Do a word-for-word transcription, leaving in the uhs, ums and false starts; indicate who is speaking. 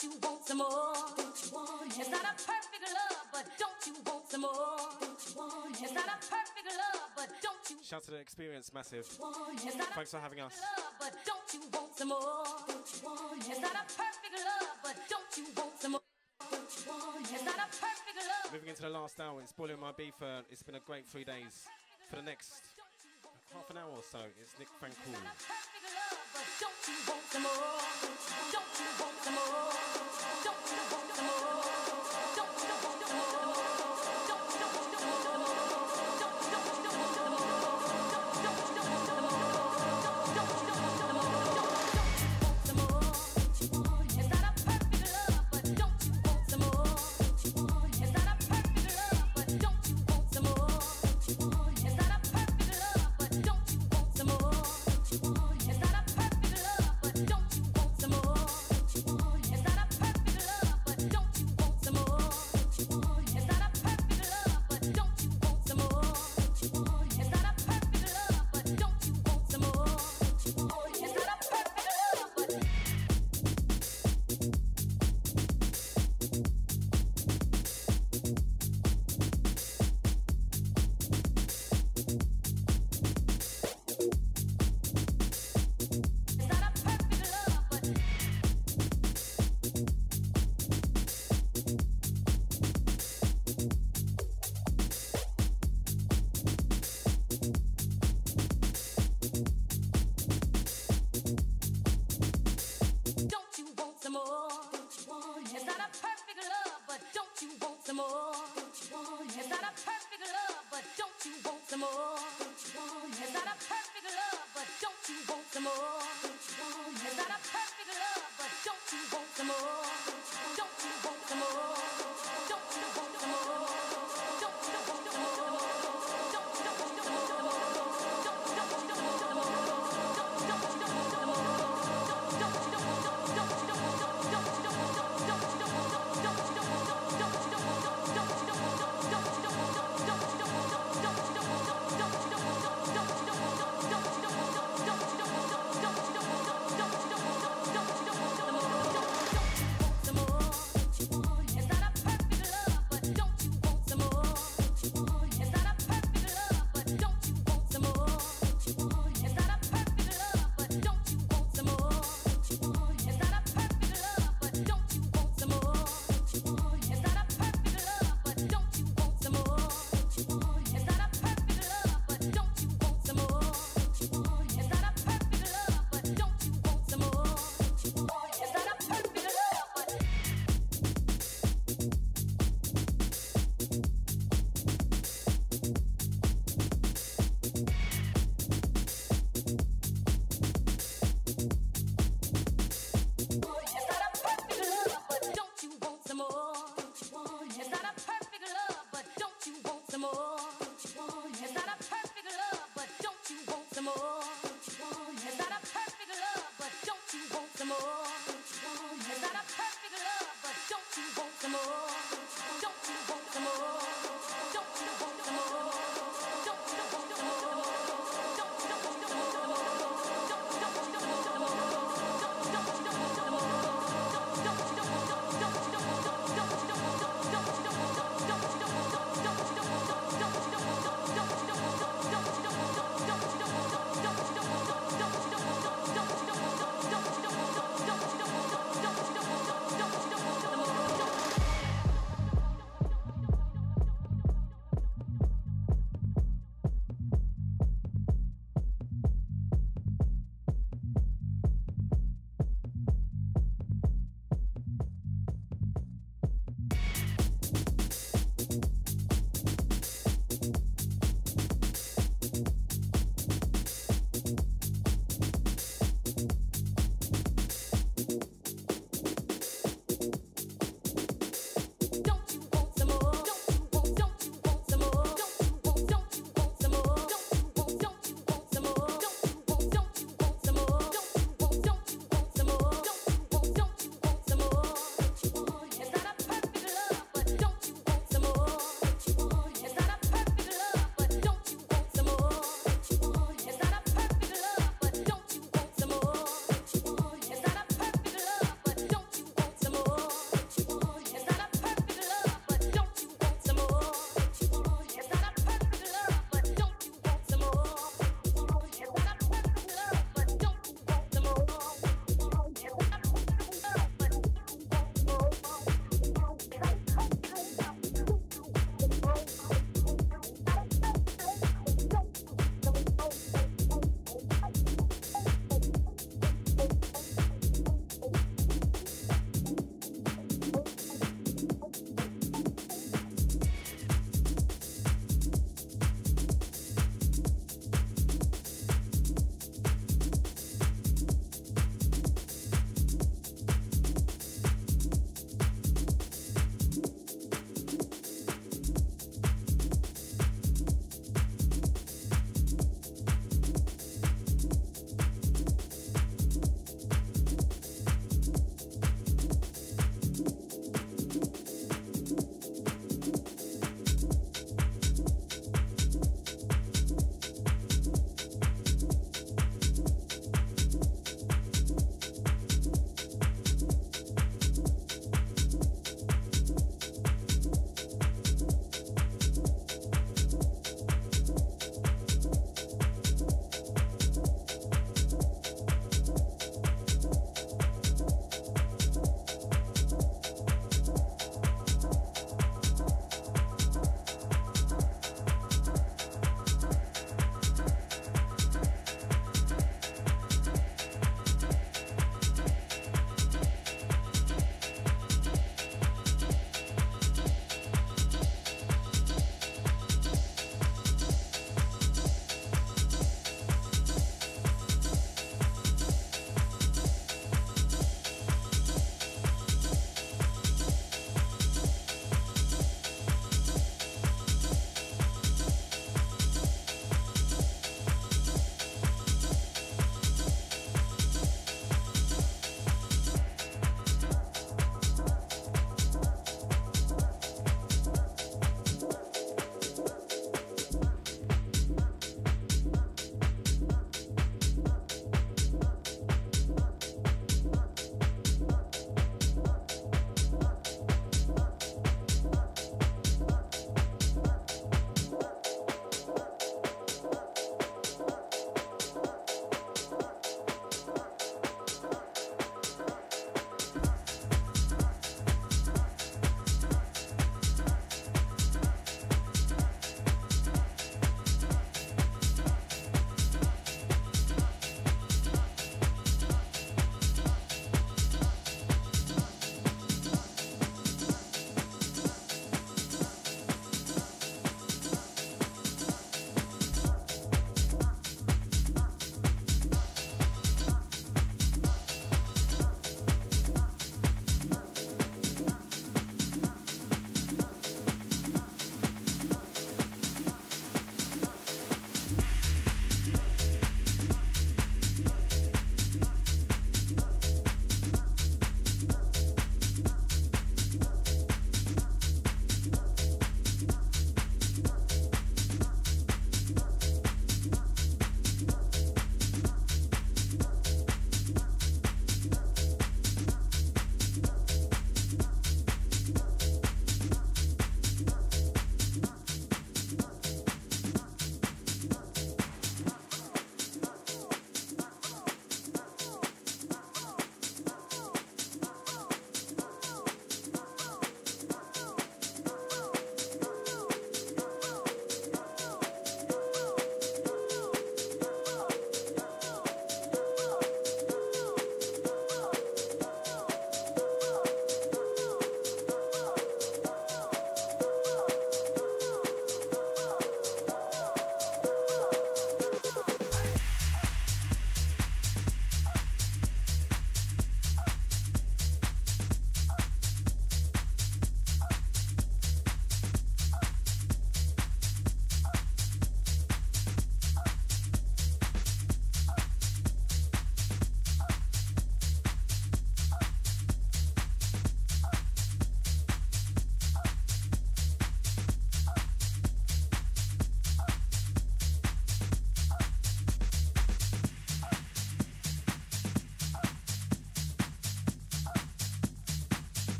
Speaker 1: don't you want some more? Don't you want it? It's not a perfect love, but don't you want some more? Don't you want it? It's not a perfect love, but don't you?
Speaker 2: Shout to the Experience, massive.
Speaker 1: Thanks
Speaker 2: for having us.
Speaker 1: Love, but don't you want some more? Don't you want it? It's not a perfect love, but don't you want some more? Don't you want it? It's not a perfect love.
Speaker 2: Moving into the last hour, it's Spoiling My Beef. Uh, it's been a great three days. For the next half an hour or so, it's Nick Francoul.
Speaker 1: Don't you want some more? Don't you want some more? Don't you want some more? Don't you want some more? Don't you want some more? Don't you want some more? Don't you want some more? Don't you want some more? It's not a perfect love, but don't you want some more? It's not a perfect love, but don't you want some more? It's not a perfect love, but don't you want some more? It's not a perfect love, but don't you want some more? It's not a perfect love, but don't you want some more? It's not a perfect love, but don't you want some more? It's not a perfect love, but don't you want some more? It's not a perfect love, but don't you want some more? It's not a perfect love, but don't you want some more? It's not a perfect love, but don't you want some more? It's not a perfect love, but don't you want some more? It's not a perfect love, but don't you want some more? Don't you want some more? Don't you want some more? Don't you want some more? Don't you want some more? Don't you want some more? Don't you want some It's not a perfect love, but don't you want some more? It's not a perfect love, but don't you want some more? It's not a perfect love, but don't you want some more? It's not a perfect love, but don't you want some more? It's not a perfect love, but don't you want some more? It's not a perfect love, but don't you want some more? It's not a perfect love, but don't you want some more? It's not a perfect love, but It's not a perfect love, but don't you want some more? It's not a perfect love, but don't you want some more? It's not a perfect love, but don't you want some more? It's not a perfect love, but don't you want some more?